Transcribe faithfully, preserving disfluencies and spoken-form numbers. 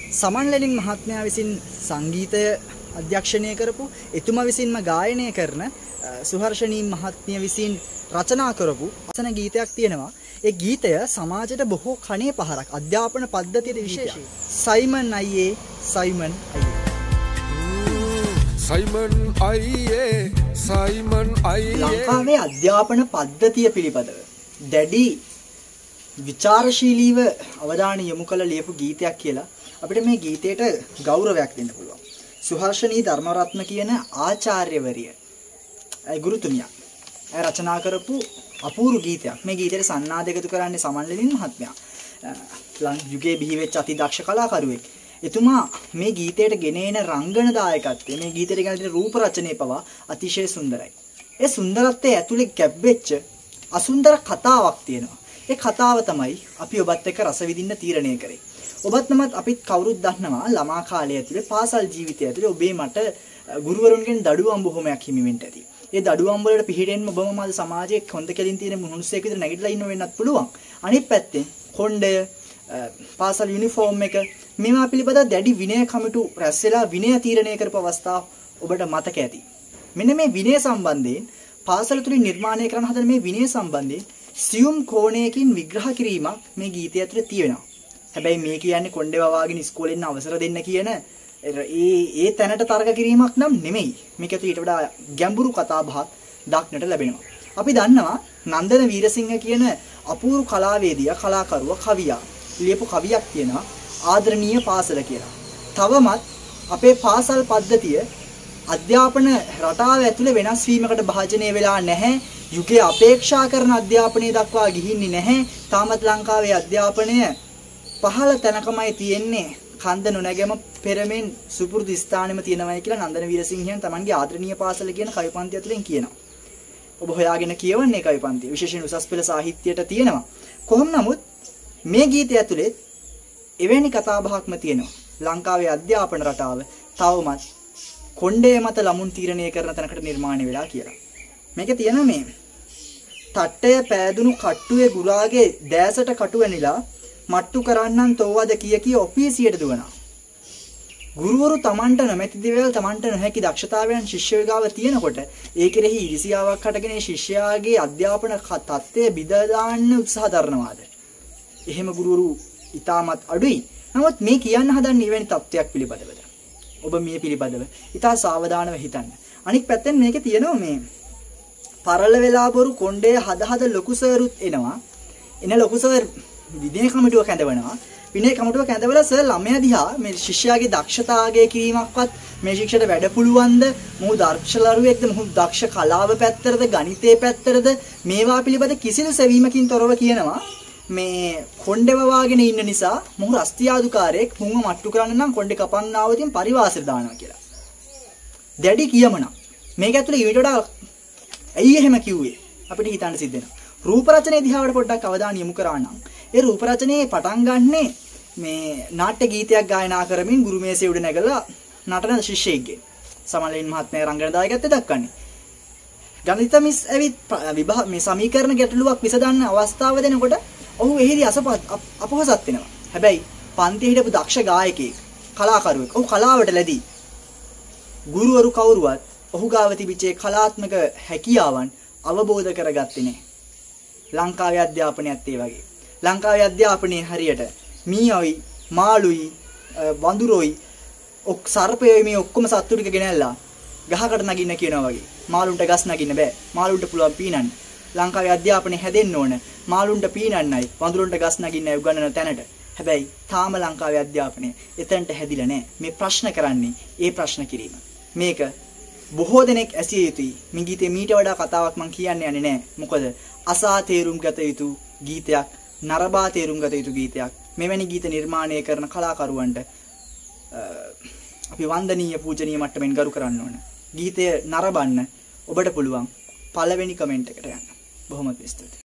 සමන් Lenin මහත්මයා විසින් සංගීතය අධ්‍යක්ෂණය කරපු එතුමා විසින්ම ගායනය කරන සුහර්ෂණී මහත්මිය විසින් රචනා කරපු අසන ගීතයක් තියෙනවා. ඒ ගීතය සමාජයට බොහෝ කණේ පහරක් අධ්‍යාපන පද්ධතියට විශේෂයි. සයිමන් අයියේ සයිමන් අයියේ සයිමන් අයියේ සයිමන් අයියේ ලංකාවේ අධ්‍යාපන පද්ධතිය පිළිබඳව දැඩි විචාරශීලීව අවධානය යොමු කළ ලියපු ගීතයක් කියලා අපිට මේ ගීතයට ගෞරවයක් දෙන්න පුළුවන්. සුහර්ෂණී ධර්මරත්න කියන ආචාර්යවරිය ගුරුතුමිය ඒ රචනා කරපු අපූර්ව ගීතයක්. මේ ගීතයට සන්නාද එකතු කරන්නේ සමන් ලෙනින් මහත්මයා. ලං යුගයේ බිහි වෙච්ච අති දක්ෂ කලාකරුවෙක්. එතුමා මේ ගීතයට ගෙනෙන රංගන දායකත්වය මේ ගීතයට ගෙන දෙන රූප රචනය පවා අතිශය සුන්දරයි. ඒ සුන්දරත්වයේ ඇතුලේ ගැබ්වෙච්ච අසුන්දර කතාවක් තියෙනවා. ඒ කතාව තමයි අපි ඔබත් එක්ක රස විඳින්න තීරණය කරේ. ඔබත් නමත් අපිත් කවුරුත් දන්නවා ළමා කාලය ඇතුලේ පාසල් ජීවිතය ඇතුලේ ඔබේ මට ගුරුවරුන්ගෙන් දඩුවම් බොහොමයක් හිමි වෙන්න ඇති. ඒ දඩුවම් වලට පිළිහෙන්න ඔබම මාද සමාජයේ හොඳ කෙලින් තියෙන මිනිස්සෙක් විතර නැගිටලා ඉන්න වෙන්නත් පුළුවන්. අනිත් පැත්තෙන් කොණ්ඩය පාසල් යුනිෆෝම් එක මේවා පිළිබඳව දැඩි විනය කමිටු රැස් වෙලා විනය තීරණය කරපු අවස්ථාව ඔබට මතක ඇති. මෙන්න මේ විනය සම්බන්ධයෙන් පාසල තුලින් නිර්මාණය කරන හදන මේ විනය සම්බන්ධයෙන් සියුම් කෝණයකින් විග්‍රහ කිරීමක් මේ ගීතය ඇතුලේ තියෙනවා. හැබැයි මේ කියන්නේ කොණ්ඩේ වවාගෙන ඉස්කෝලේ ඉන්න අවසර දෙන්න කියන ඒ ඒ තැනට තර්ක කිරීමක් නම් නෙමෙයි. මේක ඇතුලේ ඊට වඩා ගැඹුරු කතා බහක් දක්නට ලැබෙනවා. අපි දන්නවා නන්දන වීරසිංහ කියන අපූර්ව කලාවේදියා කලාකරුවා කවියා ලියපු කවියක් තියෙනවා ආදරණීය පාසල කියලා. තවමත් අපේ පාසල් පද්ධතිය අධ්‍යාපන රටාව ඇතුලේ වෙනස් වීමකට භාජනය වෙලා නැහැ. යුගයේ අපේක්ෂා කරන අධ්‍යාපනය දක්වා ගිහින්නේ නැහැ. තාමත් ලංකාවේ අධ්‍යාපනය පහළ තැනකමයි තියෙන්නේ. කන්ද නොනැගම පෙරමෙන් සුපුරුදු ස්ථානෙම තියෙනවායි කියලා නන්දන වීරසිංහයන් තමන්ගේ ආදරණීය පාසල කියන කවි පන්ති ඇතුලෙන් කියනවා. ඔබ හොයාගෙන කියවන්නේ කවි පන්ති. විශේෂයෙන් උසස් පෙළ සාහිත්‍යයට තියෙනවා. කොහොම නමුත් මේ ගීතය ඇතුලේ එවැනි කතාබහක්ම තියෙනවා. ලංකාවේ අධ්‍යාපන රටාව තවමත් කොණ්ඩේ මත ළමුන් තීරණය කරන තැනකට නිර්මාණය වෙලා කියලා. මේකේ තියෙන මේ තට්ටය පෑදුණු කට්ටුවේ ගුරාගේ දෑසට කටුවැනිලා මට්ටු කරන්නන් තෝවද කිය කිය ඔෆීසියට දුවනවා. ගුරුවරු Tamanට නොමැති දේවල් Tamanට නොහැකි දක්ෂතාවයන් ශිෂ්‍යයෝ ගාව තියෙනකොට ඒ කෙරෙහි ඉරිසියාවක් හටගෙන ශිෂ්‍යයාගේ අධ්‍යාපන තත්ත්වය බිඳ දාන්න උත්සාහ දරනවාද? එහෙම ගුරුවරු ඉතාමත් අඩුයි. නමුත් මේ කියන්න හදන්නේ එවැනි තත්ත්වයක් පිළිබඳවද? ඔබ මේ පිළිබඳව ඉතා සාවධානව හිතන්න. අනික් පැත්තෙන් මේකේ තියෙනවා මේ පරල වෙලා බොරු කොණ්ඩේ හද හද ලොකු සර්ුත් එනවා. එන ලොකු සර් විනය කමිටුව කැඳවනවා. විනය කමිටුව කැඳවලා සර් ළමයා දිහා මේ ශිෂ්‍යයාගේ දක්ෂතාවය කිරීමක්වත් මේ ශික්ෂයට වැඩ පුළුවන්ද? මොහු දක්ෂලරුවෙක්ද? මොහු දක්ෂ කලාව පැත්තරද? ගණිතයේ පැත්තරද? මේවා පිළිබඳ කිසිදු සෙවීමකින් තොරව කියනවා මේ කොණ්ඩේ වවාගෙන ඉන්න නිසා මොහු රස්තියාදුකාරයෙක් මුංග මට්ටු කරන්න නම් කොණ්ඩේ කපන්නාවතින් පරිවාසයට දානවා කියලා. දැඩි කියමන. මේක ඇතුලේ ඊට වඩා ඇයි එහෙම කිව්වේ? අපිට හිතන්න සිද්ධ වෙනවා. රූප රචනයේ දිහාවට පොඩ්ඩක් අවධානය යොමු කරා නම් ඒ රූප රචනයේ පටන් ගන්නෙ මේ නාට්‍ය ගීතයක් ගායනා කරමින් ගුරු මේසේ උඩ නැගලා නටන ශිෂ්‍යයෙක්ගෙන්. සමන්ලෙන් මහත්මයා රංගන දායකත්වය දක්වන්නේ. ගණිත මිස් ඇවිත් විභාග මේ සමීකරණ ගැටලුවක් විසඳන්න අවස්ථාව දෙනකොට ඔහු එහිදී අසපත් අපහසත් වෙනවා. හැබැයි පන්තියේ හිටපු දක්ෂ ගායකයෙක් කලාකරුවෙක්. ඔහු කලාවට ලැබී ගුරුවරු කවුරුවත් ඔහු ගාව තිබිච්ච කලාත්මක හැකියාවන් අවබෝධ කරගත්තේ නැහැ. ලංකාවේ අධ්‍යාපනයත් ඒ වගේ. ලංකාවේ අධ්‍යාපනයේ හරියට මීයොයි මාළුයි වඳුරොයි ඔක් සර්පයෝයි මේ ඔක්කොම සත්තු ටික ගෙනල්ලා ගහකට නගින්න කියනවා වගේ. මාළුන්ට ගස් නගින්න බෑ. මාළුන්ට පුළුවන් පීනන්න. ලංකාවේ අධ්‍යාපනය හැදෙන්න ඕන. මාළුන්ට පීනන්නයි වඳුරන්ට ගස් නගින්නයි උගන්වන තැනට. හැබැයි තාම ලංකාවේ අධ්‍යාපනය එතනට හැදිලා නැහැ. මේ ප්‍රශ්න කරන්නේ ඒ ප්‍රශ්න කිරීම. මේක බොහෝ දෙනෙක් ඇසිය යුතුයි. මේ ගීතේ මීට වඩා කතාවක් මම කියන්න යන්නේ නැහැ. මොකද අසා තේරුම් ගත යුතු ගීතයක්, නරබා තේරුම් ගත යුතු ගීතයක්. මෙවැනි ගීත නිර්මාණය කරන කලාකරුවන්ට අපි වන්දනීය පූජනීය මට්ටමින් ගරු කරන්න ඕන. ගීතය නරඹන්න ඔබට පුළුවන් පළවෙනි කමෙන්ට් එකට යන්න. බොහොම ස්තුතියි.